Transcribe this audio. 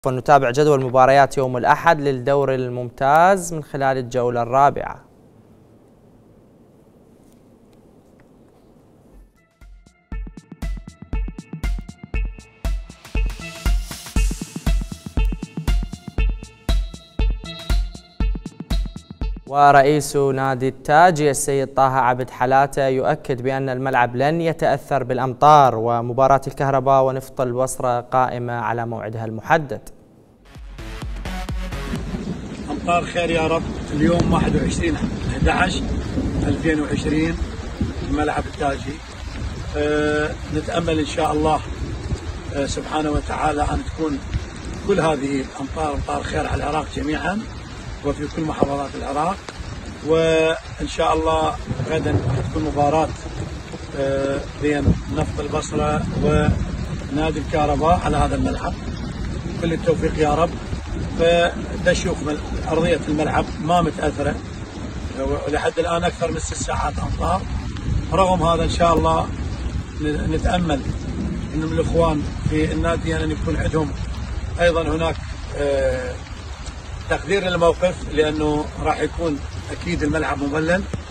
ونتابع جدول مباريات يوم الأحد للدور الممتاز من خلال الجولة الرابعة. ورئيس نادي التاج السيد طه عبد حلاته يؤكد بأن الملعب لن يتأثر بالأمطار، ومباراة الكهرباء ونفط البصرة قائمة على موعدها المحدد. أمطار خير يا رب. اليوم 21/11/2020 الملعب التاجي. نتأمل إن شاء الله سبحانه وتعالى أن تكون كل هذه الأمطار أمطار خير على العراق جميعا وفي كل محافظات العراق. وإن شاء الله غدا راح تكون مباراة بين نفط البصرة ونادي الكهرباء على هذا الملعب. كل التوفيق يا رب. فنشوف أرضية الملعب ما متأثرة ولحد الآن أكثر من 6 ساعات أمطار. رغم هذا إن شاء الله نتأمل أن الإخوان في النادي أن يكون عندهم أيضا هناك تقدير للموقف، لأنه راح يكون أكيد الملعب مظلل.